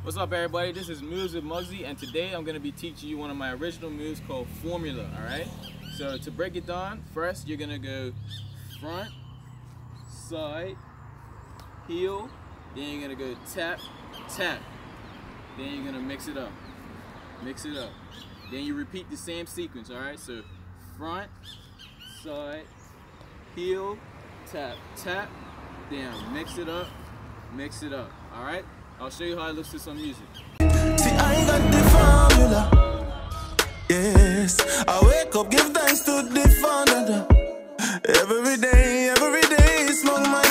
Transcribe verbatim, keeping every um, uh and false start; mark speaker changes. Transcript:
Speaker 1: What's up, everybody? This is Moves with Mugzy, and today I'm going to be teaching you one of my original moves called Formula, alright? So to break it down, first you're going to go front, side, heel, then you're going to go tap, tap. Then you're going to mix it up, mix it up. Then you repeat the same sequence, alright? So front, side, heel, tap, tap, then mix it up, mix it up, alright? I'll show you how it looks to some music.
Speaker 2: See, I got the formula. Yes, I wake up, give thanks to the founder. Every day, every day, smoke my